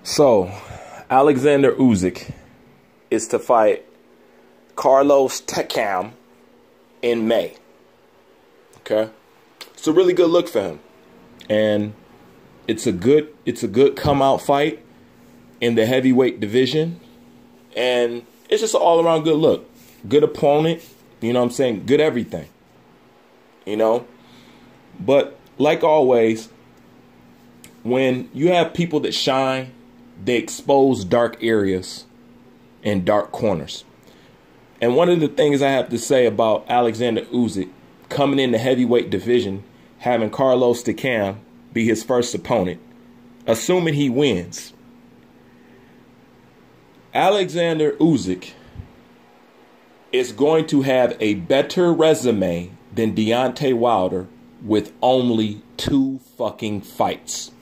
So, Alexander Usyk is to fight Carlos Takam in May. Okay? It's a really good look for him. And it's a good come out fight in the heavyweight division. And it's just an all-around good look. Good opponent, you know what I'm saying? Good everything. You know? But like always, when you have people that shine, they expose dark areas and dark corners. And one of the things I have to say about Alexander Usyk coming in the heavyweight division, having Carlos Takam be his first opponent, assuming he wins, Alexander Usyk is going to have a better resume than Deontay Wilder with only 2 fucking fights.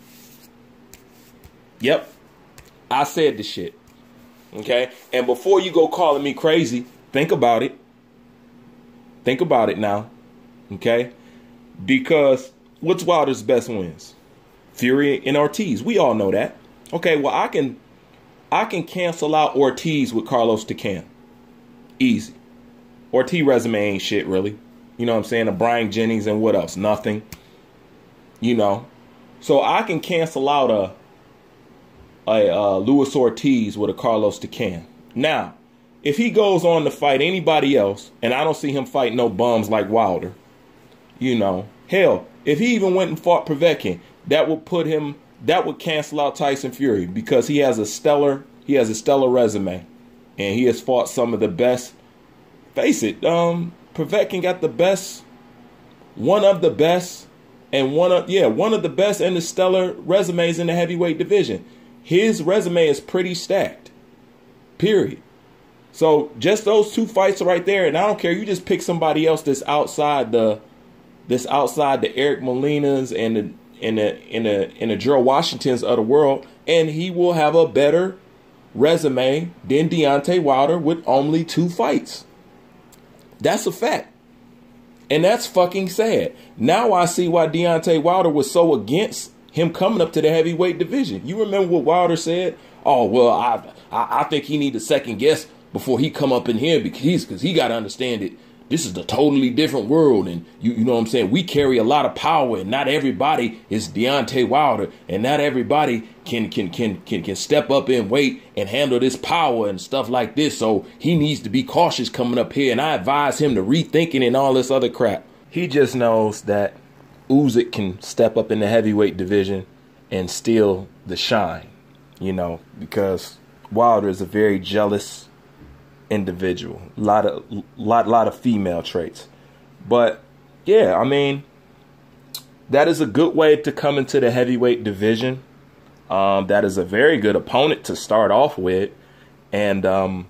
Yep. I said the shit. Okay? And before you go calling me crazy, think about it. Think about it now. Okay? Because what's Wilder's best wins? Fury and Ortiz. We all know that. Okay, well, I can cancel out Ortiz with Carlos Takam. Easy. Ortiz resume ain't shit, really. You know what I'm saying? A Brian Jennings and what else? Nothing. You know. So I can cancel out a Luis Ortiz with a Carlos Takam. Now, if he goes on to fight anybody else, and I don't see him fight no bums like Wilder, you know, hell, if he even went and fought Povetkin, that would cancel out Tyson Fury because he has a stellar resume, and he has fought some of the best. Face it, Povetkin got the best, one of the best, and one of the best and the stellar resumes in the heavyweight division. His resume is pretty stacked. Period. So just those 2 fights right there, and I don't care. You just pick somebody else that's outside the Eric Molinas and the Gerald Washingtons of the world, and he will have a better resume than Deontay Wilder with only 2 fights. That's a fact. And that's fucking sad. Now I see why Deontay Wilder was so against him coming up to the heavyweight division. You remember what Wilder said? Oh, well, I think he need a second guess before he come up in here because he got to understand it. This is a totally different world, and you know what I'm saying? We carry a lot of power, and not everybody is Deontay Wilder, and not everybody can step up in weight and handle this power and stuff like this. So he needs to be cautious coming up here, and I advise him to rethink it and all this other crap. He just knows that Usyk can step up in the heavyweight division and steal the shine, you know, because Wilder is a very jealous individual, lot of female traits. But yeah, I mean, that is a good way to come into the heavyweight division. That is a very good opponent to start off with, and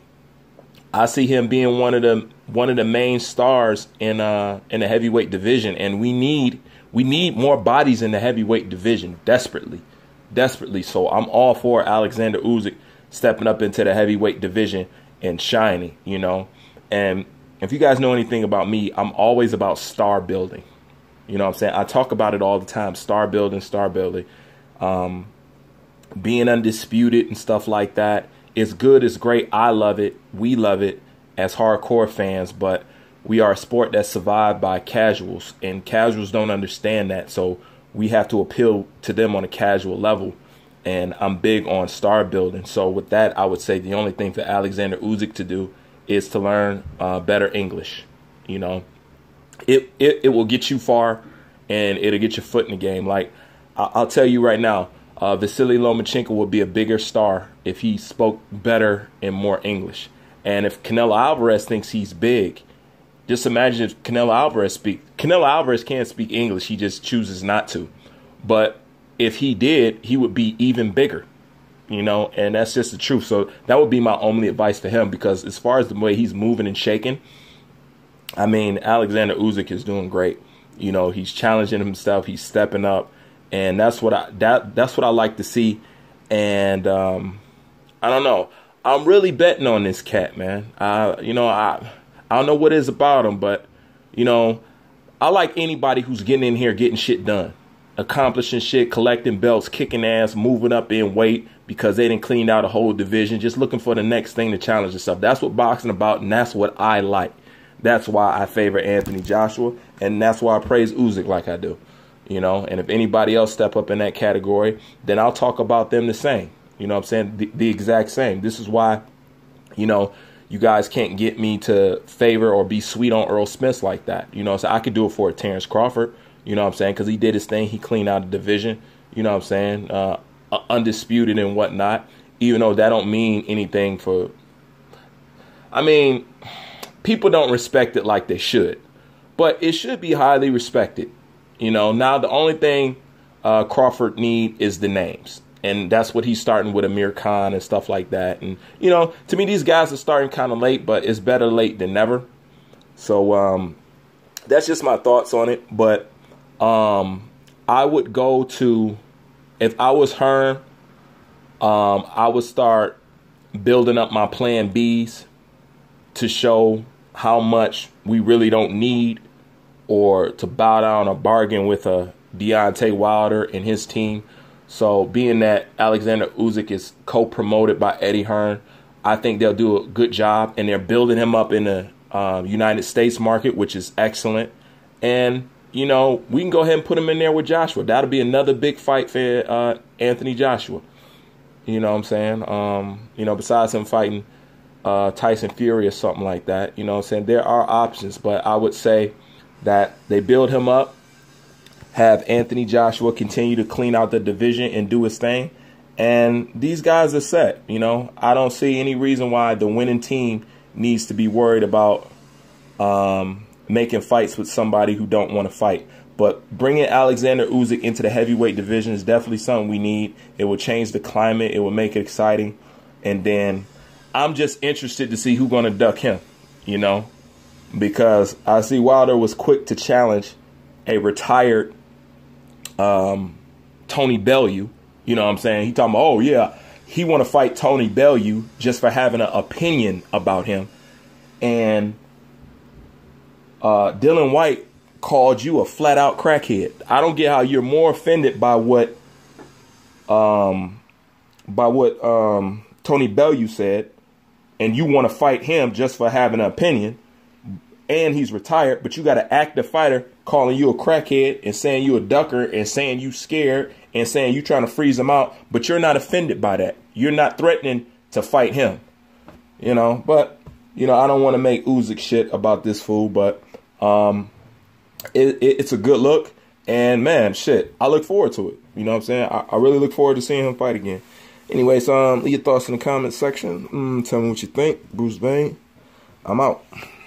I see him being one of the main stars in the heavyweight division. And we need more bodies in the heavyweight division desperately. So I'm all for Alexander Usyk stepping up into the heavyweight division and shining, you know. And if you guys know anything about me, I'm always about star building. You know what I'm saying? I talk about it all the time. Star building. Being undisputed and stuff like that. It's good. It's great. I love it. We love it as hardcore fans. But we are a sport that's survived by casuals. And casuals don't understand that. So we have to appeal to them on a casual level. And I'm big on star building. So with that, I would say the only thing for Alexander Usyk to do is to learn better English. You know, it will get you far, and it'll get your foot in the game. Like I'll tell you right now, Vasily Lomachenko would be a bigger star if he spoke better and more English. And if Canelo Alvarez thinks he's big, just imagine if Canelo Alvarez can't speak English. He just chooses not to. But if he did, he would be even bigger, you know, and that's just the truth. So that would be my only advice to him, because as far as the way he's moving and shaking, I mean, Alexander Usyk is doing great. You know, he's challenging himself. He's stepping up. And that's what I like to see. And I don't know. I'm really betting on this cat, man. You know, I don't know what it is about him, but, you know, I like anybody who's getting in here getting shit done. accomplishing shit, collecting belts, kicking ass, moving up in weight because they didn't clean out a whole division, just looking for the next thing to challenge yourself. That's what boxing about, and that's what I like. That's why I favor Anthony Joshua, and that's why I praise Usyk like I do. You know, and if anybody else step up in that category, then I'll talk about them the same. You know what I'm saying? The exact same. This is why, you know, you guys can't get me to favor or be sweet on Earl Spence like that. You know, so I could do it for Terrence Crawford. You know what I'm saying? Because he did his thing. He cleaned out the division. You know what I'm saying? Undisputed and whatnot. Even though that don't mean anything for... I mean, people don't respect it like they should. But it should be highly respected. You know, now the only thing Crawford need is the names. And that's what he's starting with Amir Khan and stuff like that. And, you know, to me, these guys are starting kind of late, but it's better late than never. So that's just my thoughts on it. But I would go to, if I was her, I would start building up my plan Bs to show how much we really don't need, or to bow down or bargain with a Deontay Wilder and his team. So being that Alexander Usyk is co-promoted by Eddie Hearn, I think they'll do a good job, and they're building him up in the United States market, which is excellent. And, you know, we can go ahead and put him in there with Joshua. That'll be another big fight for Anthony Joshua. You know what I'm saying? You know, besides him fighting Tyson Fury or something like that, you know what I'm saying? There are options, but I would say that they build him up, have Anthony Joshua continue to clean out the division and do his thing. And these guys are set. You know, I don't see any reason why the winning team needs to be worried about making fights with somebody who don't want to fight. But bringing Alexander Usyk into the heavyweight division is definitely something we need. It will change the climate. It will make it exciting. And then I'm just interested to see who's going to duck him, you know, because I see Wilder was quick to challenge a retired Tony Bellew. You know what I'm saying? He talking about, oh, yeah, he want to fight Tony Bellew just for having an opinion about him. And Dylan White called you a flat-out crackhead. I don't get how you're more offended by what Tony Bellew said, and you want to fight him just for having an opinion, and he's retired, but you got an active fighter calling you a crackhead and saying you a ducker and saying you scared and saying you trying to freeze him out, but you're not offended by that. You're not threatening to fight him, you know. But, you know, I don't want to make Usyk shit about this fool, but it's a good look. And, man, shit, I look forward to it. You know what I'm saying? I really look forward to seeing him fight again. Anyways, leave your thoughts in the comments section. Tell me what you think. Bruce Bane, I'm out.